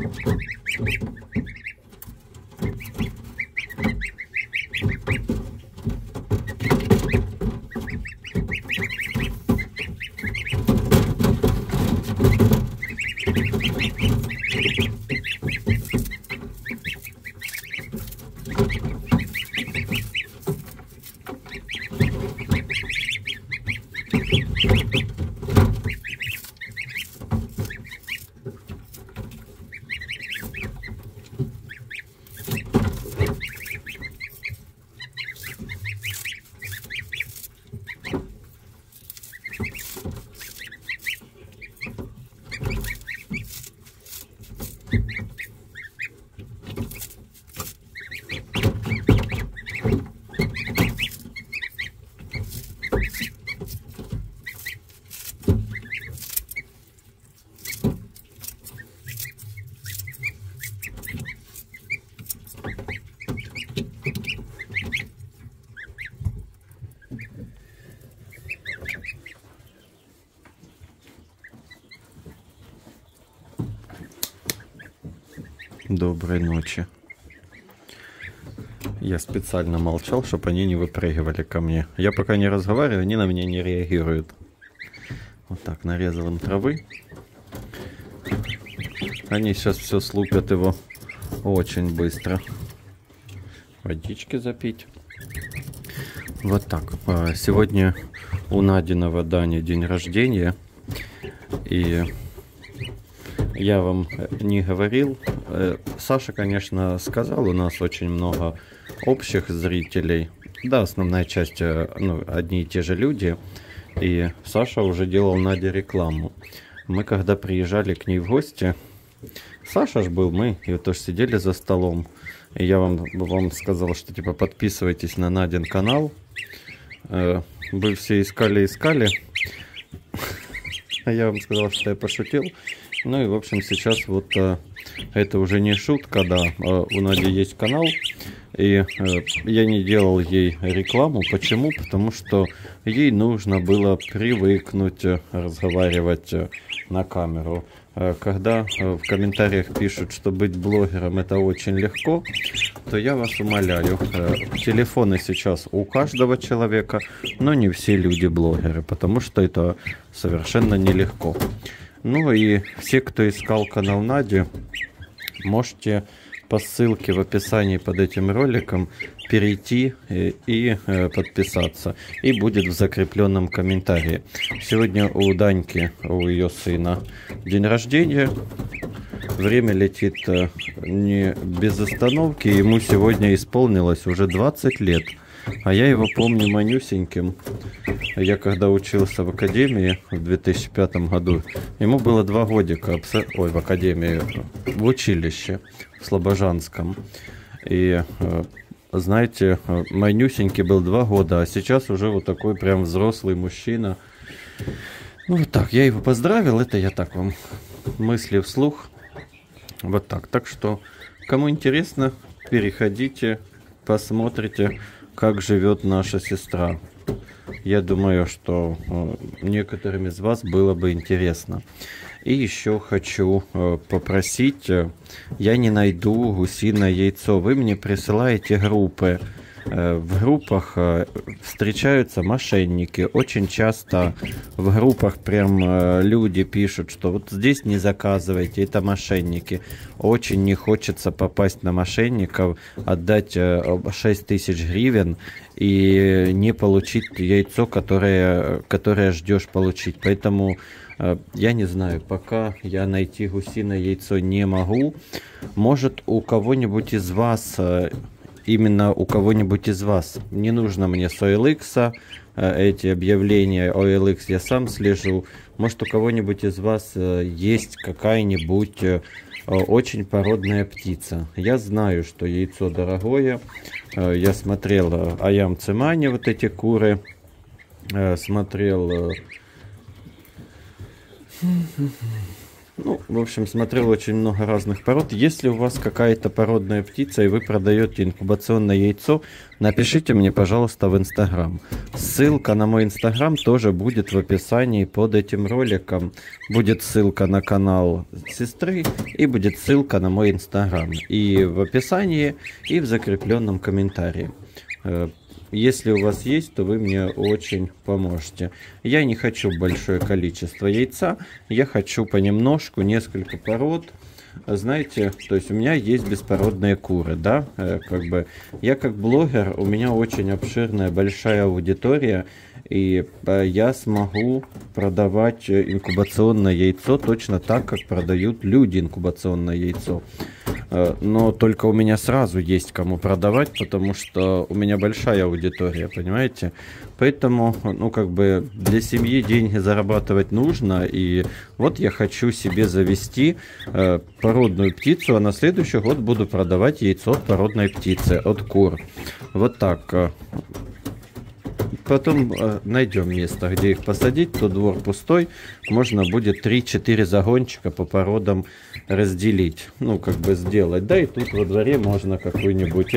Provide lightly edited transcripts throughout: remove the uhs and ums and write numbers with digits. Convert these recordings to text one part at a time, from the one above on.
Доброй ночи. Я специально молчал, чтобы они не выпрыгивали ко мне. Я пока не разговариваю, они на меня не реагируют. Вот так, нарезал им травы. Они сейчас все слупят его очень быстро. Водички запить. Вот так. Сегодня у Надиного Дани день рождения. И я вам не говорил. Саша, конечно, сказал, у нас очень много общих зрителей. Да, основная часть, ну, одни и те же люди. И Саша уже делал Наде рекламу. Мы когда приезжали к ней в гости, Саша ж был, мы и вот тоже сидели за столом. И я вам сказал, что типа подписывайтесь на Надин канал. Вы все искали. А я вам сказал, что я пошутил. Ну и в общем сейчас вот это уже не шутка, да. У Нади есть канал. И я не делал ей рекламу. Почему? Потому что ей нужно было привыкнуть разговаривать на камеру. Когда в комментариях пишут, что быть блогером это очень легко, то я вас умоляю, телефоны сейчас у каждого человека, но не все люди блогеры, потому что это совершенно нелегко. Ну и все, кто искал канал Нади, можете по ссылке в описании под этим роликом перейти и подписаться. И будет в закрепленном комментарии. Сегодня у Даньки, у ее сына, день рождения. Время летит не без остановки. Ему сегодня исполнилось уже 20 лет. А я его помню манюсеньким. Я когда учился в академии в 2005 году, ему было 2 годика. Ой, в академии, в училище в Слобожанском. И знаете, манюсенький был 2 года, а сейчас уже вот такой прям взрослый мужчина. Ну вот так, я его поздравил, это я так вам мысли вслух. Вот так. Так что, кому интересно, переходите, посмотрите, как живет наша сестра. Я думаю, что некоторым из вас было бы интересно. И еще хочу попросить, я не найду гусиное яйцо. Вы мне присылаете группы. В группах встречаются мошенники. Очень часто в группах прям люди пишут, что вот здесь не заказывайте, это мошенники. Очень не хочется попасть на мошенников, отдать 6000 гривен и не получить яйцо, которое ждешь получить. Поэтому я не знаю, пока я найти гусиное яйцо не могу. Может, у кого-нибудь из вас... Именно у кого-нибудь из вас. Не нужно мне с OLX, эти объявления OLX я сам слежу. Может, у кого-нибудь из вас есть какая-нибудь очень породная птица. Я знаю, что яйцо дорогое. Я смотрел Аям Цимани, вот эти куры. Смотрел Ну, в общем, смотрел очень много разных пород. Если у вас какая-то породная птица и вы продаете инкубационное яйцо, напишите мне, пожалуйста, в Инстаграм. Ссылка на мой Инстаграм тоже будет в описании под этим роликом. Будет ссылка на канал сестры и будет ссылка на мой Инстаграм. И в описании, и в закрепленном комментарии. Если у вас есть, то вы мне очень поможете. Я не хочу большое количество яйца, я хочу понемножку, несколько пород. Знаете, то есть у меня есть беспородные куры, да, как бы я как блогер, у меня очень обширная, большая аудитория, и я смогу продавать инкубационное яйцо точно так, как продают люди инкубационное яйцо. Но только у меня сразу есть кому продавать, потому что у меня большая аудитория, понимаете? Поэтому, ну, как бы для семьи деньги зарабатывать нужно. И вот я хочу себе завести породную птицу, а на следующий год буду продавать яйцо от породной птицы, от кур. Вот так. Потом найдем место, где их посадить, то двор пустой, можно будет 3-4 загончика по породам разделить, ну, как бы сделать. Да, и тут во дворе можно какой-нибудь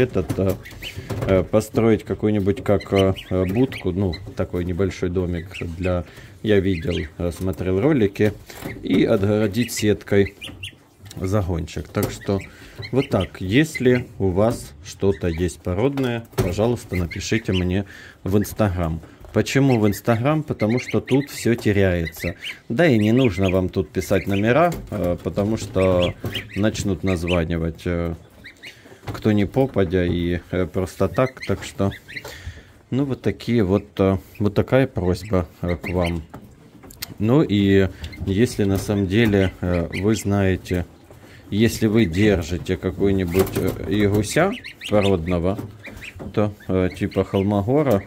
построить какой-нибудь как будку, ну, такой небольшой домик для, я видел, смотрел ролики, и отгородить сеткой загончик. Так что вот так, если у вас что-то есть породное, пожалуйста, напишите мне в Инстаграм. Почему в Инстаграм? Потому что тут все теряется. Да и не нужно вам тут писать номера, потому что начнут названивать кто не попадя и просто так. Так что, ну, вот такие вот такая просьба к вам. Ну и если на самом деле вы знаете, если вы держите какой-нибудь ягуся породного, то типа холмогора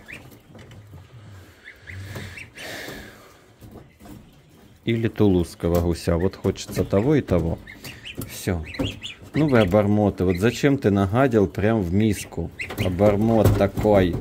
или тулузского гуся, вот хочется того и того. Все. Ну вы обормоты, вот зачем ты нагадил прям в миску? Обормот такой.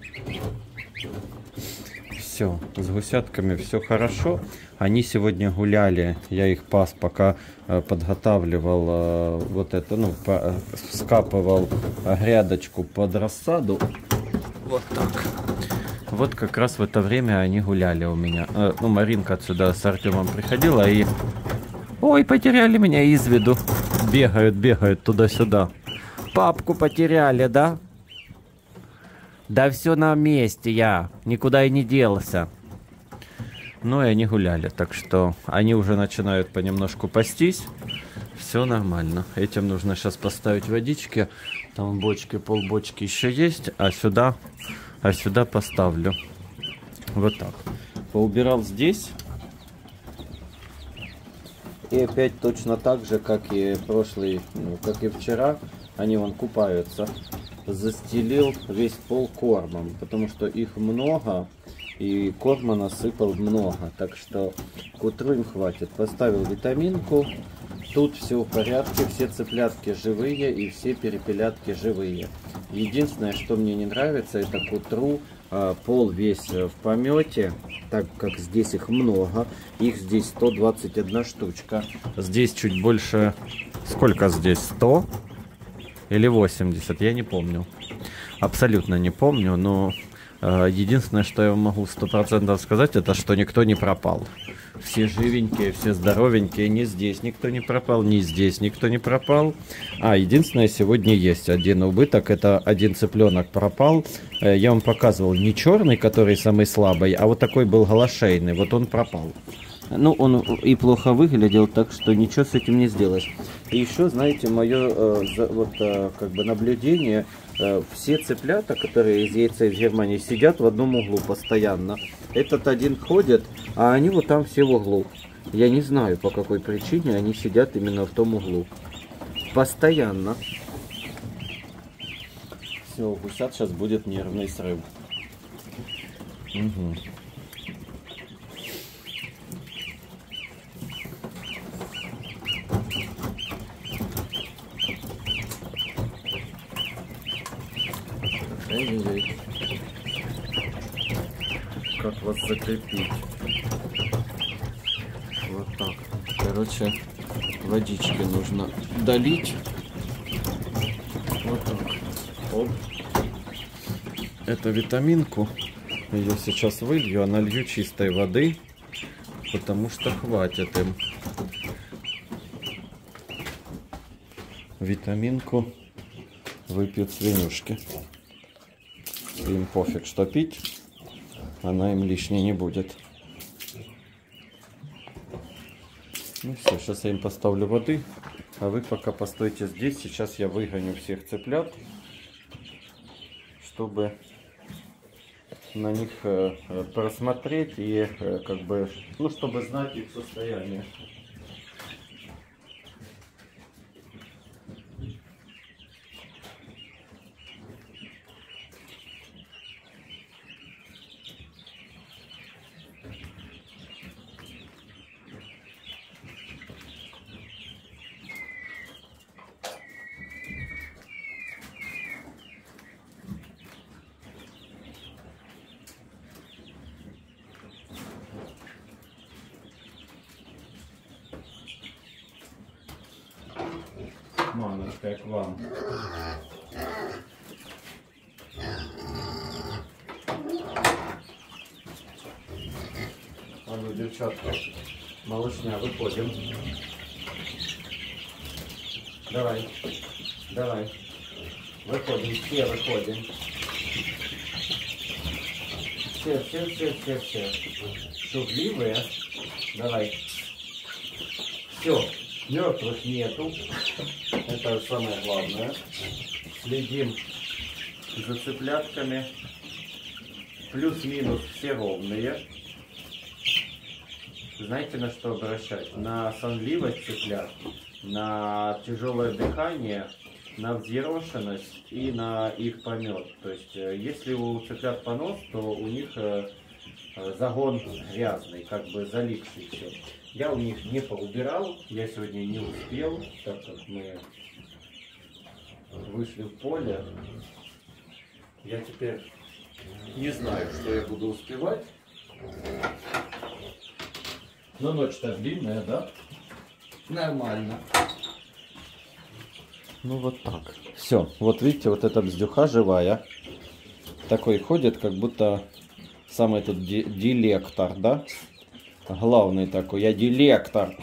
Все, с гусятками все хорошо. Они сегодня гуляли, я их пас, пока подготавливал вот это, ну, скапывал грядочку под рассаду. Вот так. Вот как раз в это время они гуляли у меня. Ну, Маринка отсюда с Артемом приходила и... Ой, потеряли меня из виду. Бегают туда-сюда. Папку потеряли, да? Да все на месте я. Никуда и не делся. Ну и они гуляли, так что они уже начинают понемножку пастись. Все нормально. Этим нужно сейчас поставить водички. Там в бочке, полбочки еще есть, а сюда поставлю. Вот так. Поубирал здесь. И опять точно так же, как и прошлый, ну, как и вчера, они вон купаются. Застелил весь пол кормом, потому что их много. И корма насыпал много, так что к утру им хватит. Поставил витаминку, тут все в порядке, все цыплятки живые и все перепелятки живые. Единственное, что мне не нравится, это к утру пол весь в помете, так как здесь их много. Их здесь 121 штучка. Здесь чуть больше, сколько здесь, 100 или 80, я не помню. Абсолютно не помню, но... Единственное, что я могу 100% сказать, это что никто не пропал. Все живенькие, все здоровенькие, ни здесь никто не пропал, ни здесь никто не пропал. Единственное, сегодня есть один убыток, это один цыпленок пропал. Я вам показывал, не черный, который самый слабый, а вот такой был голошейный, вот он пропал. Ну, он и плохо выглядел, так что ничего с этим не сделаешь. И еще, знаете, мое как бы наблюдение, все цыплята, которые из яйца из Германии, сидят в одном углу постоянно. Этот один ходит, а они вот там все в углу. Я не знаю, по какой причине они сидят именно в том углу. Постоянно. Все, у гусят сейчас будет нервный срыв. Угу. Ой-ой-ой. Как вас закрепить? Вот так. Короче, водички нужно долить. Вот так. Оп. Эту витаминку ее сейчас вылью, а налью чистой воды, потому что хватит им. Витаминку выпьют свинюшки. Им пофиг, что пить, она им лишней не будет. Ну все, сейчас я им поставлю воды, а вы пока постойте здесь. Сейчас я выгоню всех цыплят, чтобы на них просмотреть и как бы, ну, чтобы знать их состояние. Мамочка, к вам. А ну, девчатка, малышня, выходим. Давай, давай. Выходим, все выходим. Все. Шутливые. Давай. Все, мертвых нету. Это самое главное. Следим за цыплятками. Плюс-минус все ровные. Знаете, на что обращать? На сонливость цыплят, на тяжелое дыхание, на взъерошенность и на их помет. То есть, если у цыплят понос, то у них загон грязный, как бы залипший все. Я у них не поубирал, я сегодня не успел, так как мы вышли в поле. Я теперь не знаю, что я буду успевать. Но ночь-то длинная, да? Нормально. Ну вот так. Все. Вот видите, вот эта бздюха живая. Такой ходит, как будто самый тут дилектор, да? Главный такой. Я дилектор.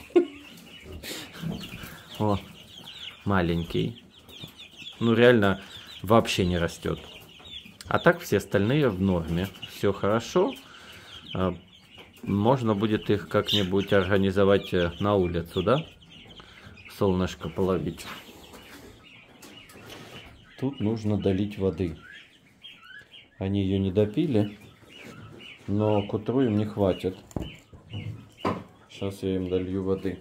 О, маленький. Ну реально вообще не растет. А так все остальные в норме. Все хорошо. Можно будет их как-нибудь организовать на улицу, да? Солнышко половить. Тут нужно долить воды. Они ее не допили, но к утру им не хватит. Сейчас я им долью воды.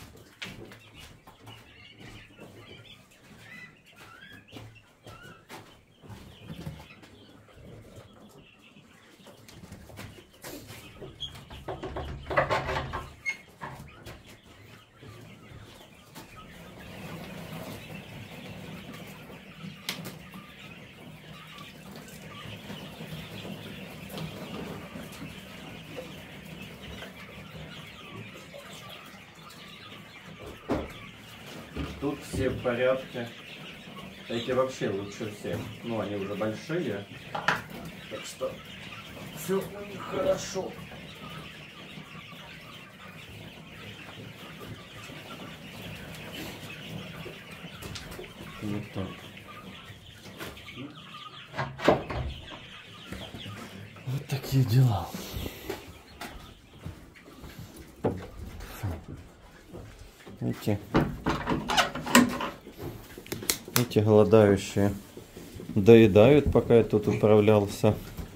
Тут все в порядке. Эти вообще лучше всех. Ну, они уже большие. Так что все у них хорошо. Вот так. Вот такие дела. Эти голодающие доедают, пока я тут управлялся.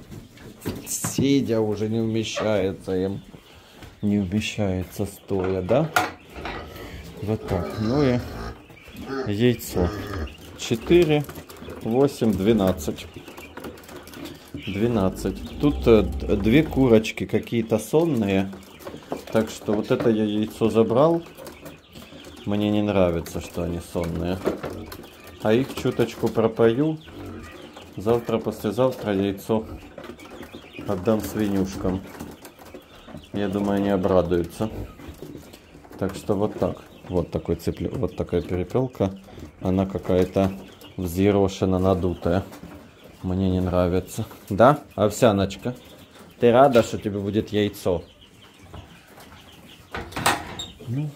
Сидя уже не вмещается им. Не вмещается стоя, да? Вот так. Ну и яйцо. 4, 8, 12. 12. Тут две курочки какие-то сонные. Так что вот это я яйцо забрал. Мне не нравится, что они сонные. А их чуточку пропою. Завтра, послезавтра яйцо отдам свинюшкам. Я думаю, они обрадуются. Так что вот так. Вот такой вот такая перепелка. Она какая-то взъерошена, надутая. Мне не нравится. Да, овсяночка? Ты рада, что тебе будет яйцо? Ну.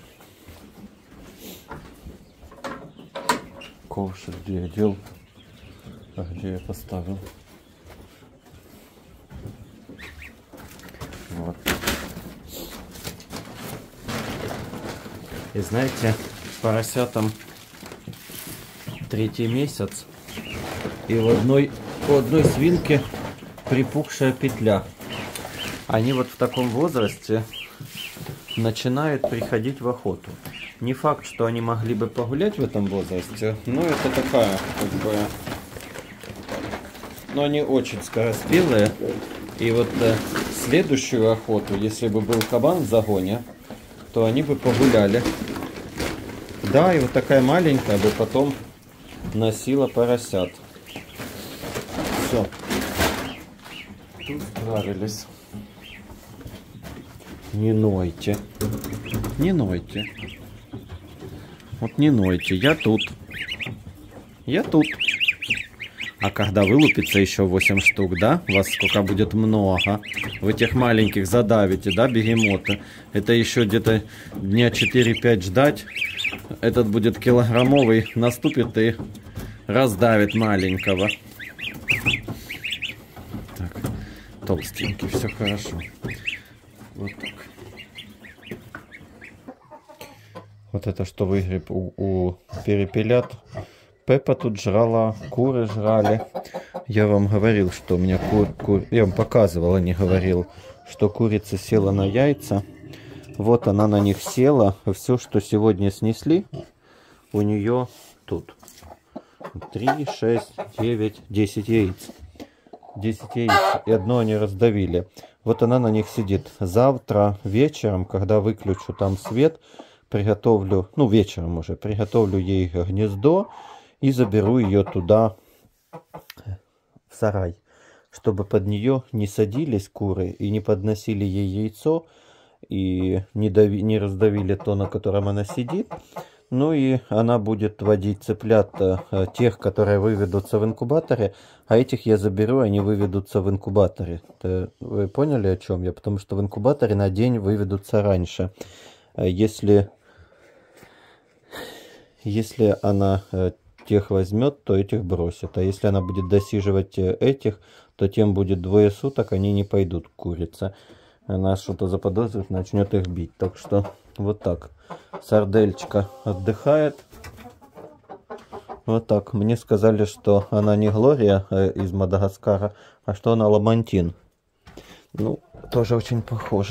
Ковшик где я дел? А где я поставил? Вот. И знаете, поросятам 3-й месяц, и у одной свинки припухшая петля. Они вот в таком возрасте начинают приходить в охоту. Не факт, что они могли бы погулять в этом возрасте, но это такая, как бы... Но они очень скороспелые. И вот следующую охоту, если бы был кабан в загоне, то они бы погуляли. Да, и вот такая маленькая бы потом носила поросят. Все. Тут справились. Не нойте. Не нойте. Вот не нойте. Я тут. Я тут. А когда вылупится еще 8 штук, да? Вас сколько будет много. Вы этих маленьких задавите, да, бегемота? Это еще где-то дня 4-5 ждать. Этот будет килограммовый, наступит и раздавит маленького. Так, толстенький, все хорошо. Вот так. Вот это что выгреб у перепелят. Пеппа тут жрала, куры жрали. Я вам говорил, что у меня я вам показывал, а не говорил, что курица села на яйца. Вот она на них села. Все, что сегодня снесли, у нее тут 3, 6, 9, 10 яиц. 10 яиц. И одно они раздавили. Вот она на них сидит. Завтра вечером, когда выключу там свет, приготовлю, ну вечером уже, приготовлю ей гнездо. И заберу ее туда, в сарай, чтобы под нее не садились куры и не подносили ей яйцо, и не раздавили то, на котором она сидит. Ну и она будет водить цыплят, тех, которые выведутся в инкубаторе, а этих я заберу, они выведутся в инкубаторе. Вы поняли, о чем я? Потому что в инкубаторе на день выведутся раньше. Если она... тех возьмет, то этих бросит. А если она будет досиживать этих, то тем будет 2 суток, они не пойдут курица. Она что-то заподозрит, начнет их бить. Так что вот так. Сардельчика отдыхает. Вот так. Мне сказали, что она не Глория из Мадагаскара, а что она Ламантин. Ну, тоже очень похоже.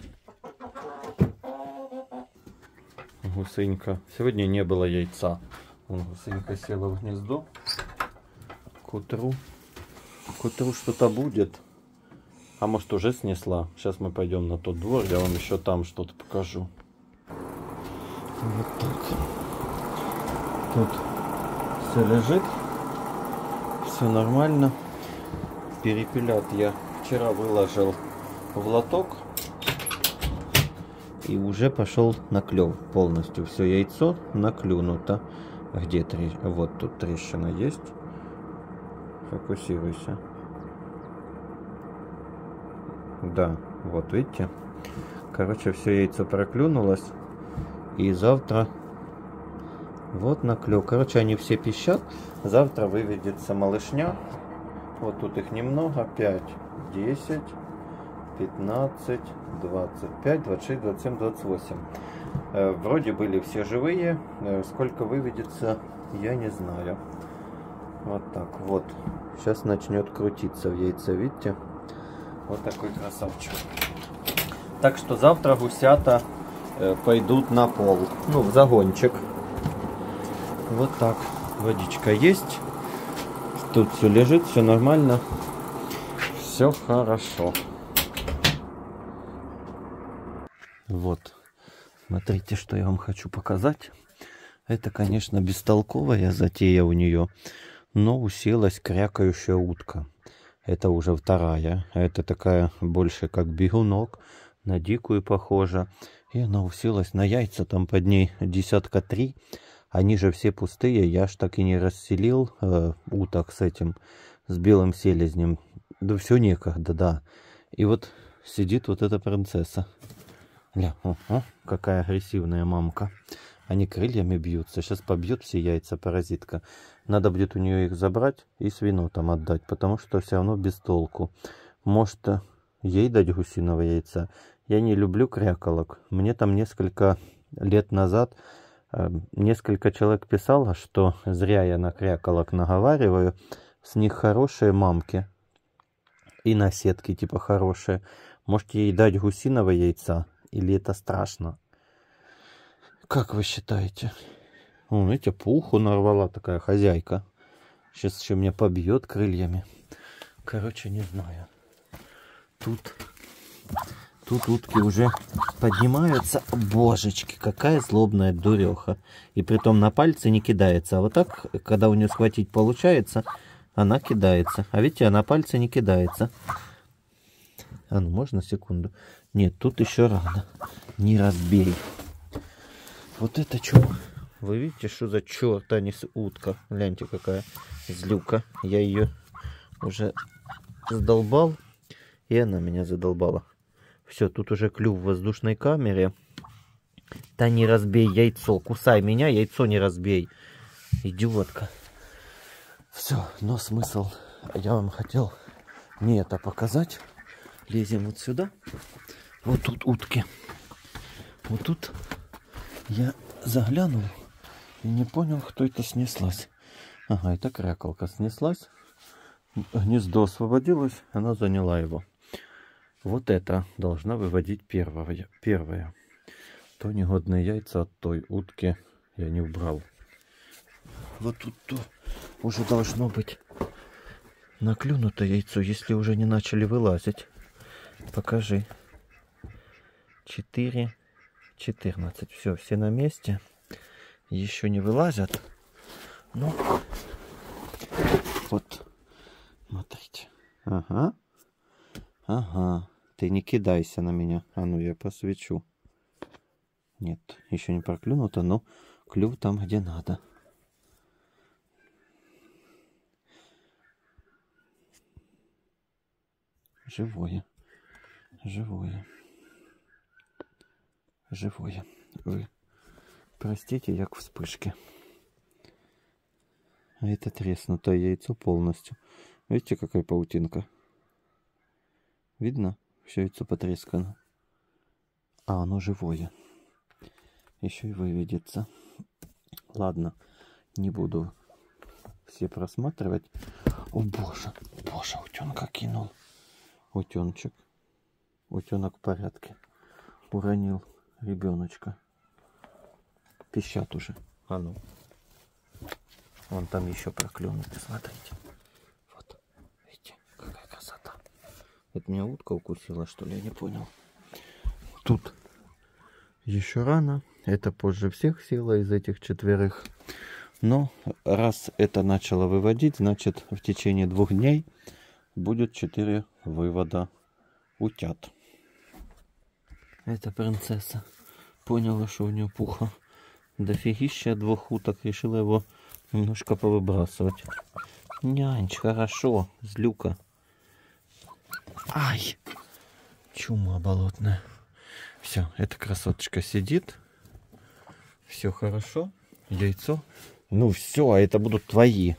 Гусынька. Сегодня не было яйца. Вон гусынька села в гнездо. К утру что-то будет. А может уже снесла. Сейчас мы пойдем на тот двор. Я вам еще там что-то покажу. Вот так. Тут все лежит. Все нормально. Перепелят я вчера выложил в лоток. И уже пошел наклев. Полностью все яйцо наклюнуто. Где трещина? Вот тут трещина есть. Фокусируйся. Да, вот видите. Короче, все яйцо проклюнулось. И завтра вот наклев. Короче, они все пищат. Завтра выведется малышня. Вот тут их немного. 5, 10, 15, 25, 26, 27, 28. Вроде были все живые. Сколько выведется, я не знаю. Вот так вот. Сейчас начнет крутиться в яйце, видите? Вот такой красавчик. Так что завтра гусята пойдут на пол. Ну, в загончик. Вот так. Водичка есть. Тут все лежит, все нормально. Все хорошо. Вот. Смотрите, что я вам хочу показать. Это, конечно, бестолковая затея у нее, но уселась крякающая утка. Это уже вторая. Это такая больше как бегунок, на дикую похожа. И она уселась на яйца, там под ней 3 десятка. Они же все пустые, я ж так и не расселил уток с этим, с белым селезнем. Да все некогда, да. И вот сидит вот эта принцесса. Ля, какая агрессивная мамка. Они крыльями бьются. Сейчас побьет все яйца паразитка. Надо будет у нее их забрать и свину там отдать, потому что все равно без толку. Может, ей дать гусиного яйца? Я не люблю кряколок. Мне там несколько лет назад несколько человек писало, что зря я на кряколок наговариваю. С них хорошие мамки. И наседки типа хорошие. Можете ей дать гусиного яйца? Или это страшно? Как вы считаете? Видите, пуху нарвала такая хозяйка. Сейчас еще меня побьет крыльями. Короче, не знаю. Тут утки уже поднимаются. Божечки, какая злобная дуреха. И притом на пальцы не кидается. А вот так, когда у нее схватить получается, она кидается. А видите, она пальцы не кидается. А ну, можно секунду? Нет, тут еще рано. Не разбей. Вот это что? Вы видите, что за черт, а не утка? Гляньте, какая злюка. Я ее уже задолбал, и она меня задолбала. Все, тут уже клюв в воздушной камере. Да не разбей яйцо. Кусай меня, яйцо не разбей. Идиотка. Все, но смысл. Я вам хотел не это показать. Лезем вот сюда. Вот тут утки. Вот тут я заглянул и не понял, кто это снеслась. Ага, это кряколка снеслась. Гнездо освободилось, она заняла его. Вот это должна выводить первая. То негодные яйца от той утки я не убрал. Вот тут уже должно быть наклюнуто яйцо, если уже не начали вылазить. Покажи. 4, 14. Все на месте. Еще не вылазят. Ну, вот. Смотрите. Ага. Ага. Ты не кидайся на меня. А ну, я посвечу. Нет, еще не проклюнуто, но клюв там, где надо. Живое. Живое. Живое. Вы простите, як вспышки. А это треснутое яйцо полностью. Видите, какая паутинка? Видно? Все яйцо потрескано. А оно живое. Еще и выведется. Ладно, не буду все просматривать. О боже, боже, утенка кинул. Утенчик. Утенок в порядке. Уронил ребеночка. Пищат уже. А ну. Вон там еще проклюнуты, смотрите. Вот. Видите, какая красота. Это меня утка укусила, что ли? Я не понял. Тут еще рано. Это позже всех села из этих 4. Но раз это начало выводить, значит в течение 2 дней будет 4 вывода утят. Эта принцесса поняла, что у нее пуха дофигища 2 уток. Решила его немножко повыбрасывать. Нянч, хорошо, злюка. Ай, чума болотная. Все, эта красоточка сидит. Все хорошо. Яйцо. Ну все, а это будут твои.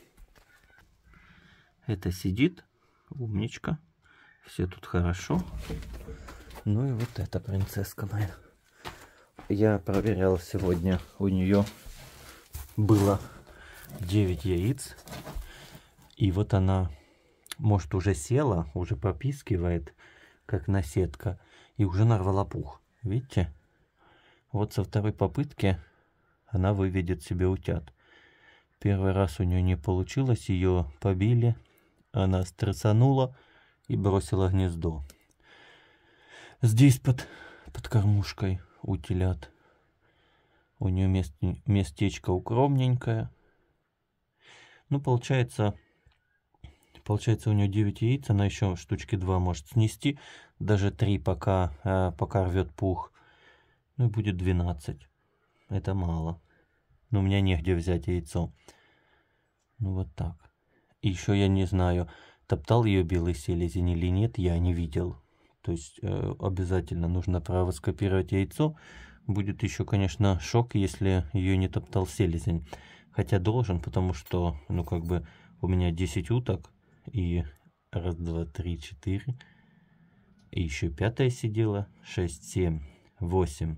Это сидит. Умничка. Все тут хорошо. Ну и вот эта принцесска моя. Я проверял сегодня. У нее было 9 яиц. И вот она, может, уже села, уже попискивает, как наседка. И уже нарвала пух. Видите? Вот со 2-й попытки она выведет себе утят. 1-й раз у нее не получилось, ее побили. Она стрессанула и бросила гнездо. Здесь под кормушкой у телят. У нее местечко укромненькое. Ну, получается у нее 9 яиц. Она еще штучки 2 может снести. Даже 3, пока рвет пух. Ну и будет 12. Это мало. Но у меня негде взять яйцо. Ну вот так. И еще я не знаю, топтал ее белый селезень или нет, я не видел. То есть обязательно нужно провоскопировать яйцо. Будет еще, конечно, шок, если ее не топтал селезень. Хотя должен, потому что, ну как бы, у меня 10 уток. И раз, два, три, 4. И еще 5-я сидела. 6, 7, 8.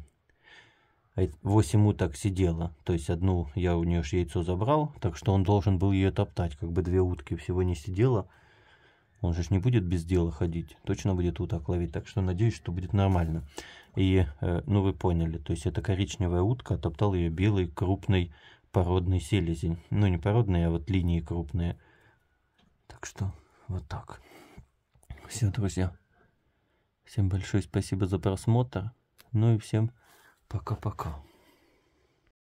8 уток сидела, то есть одну я у нее ж яйцо забрал, так что он должен был ее топтать, как бы 2 утки всего не сидела. Он же ж не будет без дела ходить, точно будет уток ловить, так что надеюсь, что будет нормально. И, ну вы поняли, то есть это коричневая утка, топтал ее белый крупный породный селезень. Ну не породный, а вот линии крупные. Так что вот так. Все, друзья. Всем большое спасибо за просмотр. Ну и всем пока-пока.